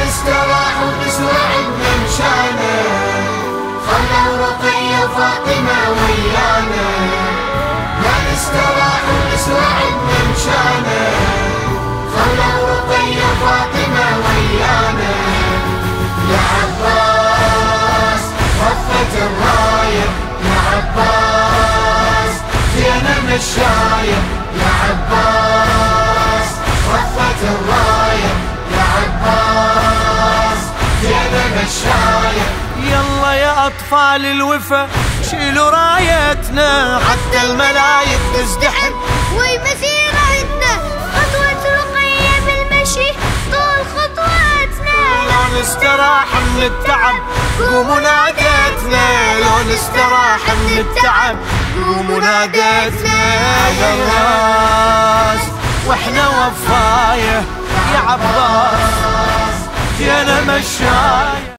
استراح ونسوى عدنا مشانا، خلوا رقية وفاطمة ويانا. ما نستراح ونسوى عدنا مشانا، خلوا رقية وفاطمة ويانا. يا عباس رفت الراية، يا عباس فينا مشاية. يا عباس رفت الراية، يا عباس فينا مشاية. يلا يا أطفال الوفا شيلوا رايتنا، حتى الملايك تزدحم ومسيرتنا. خطوة رقية بالمشي طول خطواتنا. لو نستراح من التعب قوموا نادتنا، لو نستراح من التعب قوموا نادتنا. يا الراس واحنا وفاية، يا عباس فينا مشاية.